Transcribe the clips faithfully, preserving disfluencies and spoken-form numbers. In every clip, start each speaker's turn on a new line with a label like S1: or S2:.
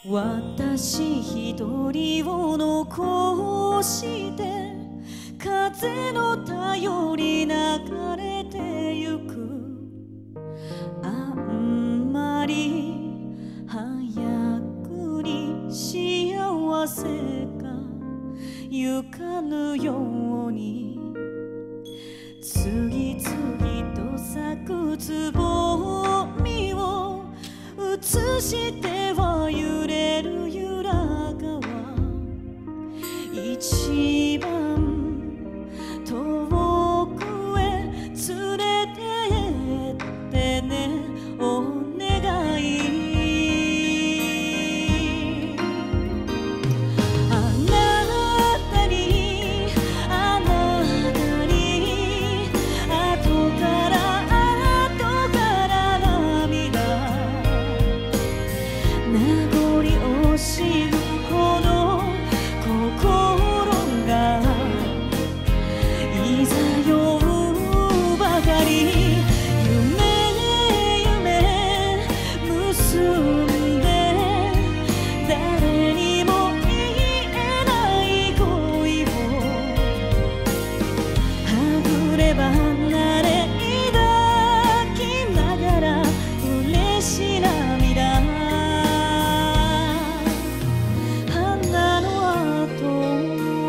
S1: 私一人を残して風の頼り流れてゆく。あんまり早くに幸せがゆかぬように次々と咲くつぼみを映しては揺れるゆらがは一番遠くへ連れてってねお願い。あなたにあなたに後から後から涙名残惜しむほど心がいざ酔うばかり。夢夢結んで誰にも言えない恋をはぐれ離れ抱きながら嬉し涙。花の後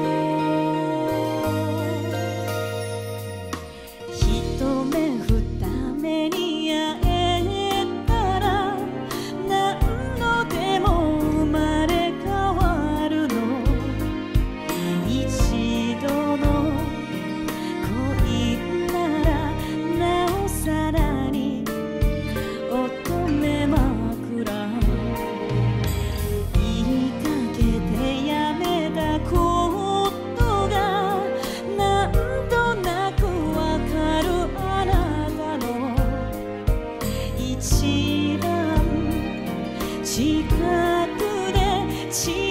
S1: 一目二目に会えたら何度でも生まれ変わるの。一度の恋ならなおさらに乙女枕。言いかけてやめたことがなんとなくわかるあなたの一番近くで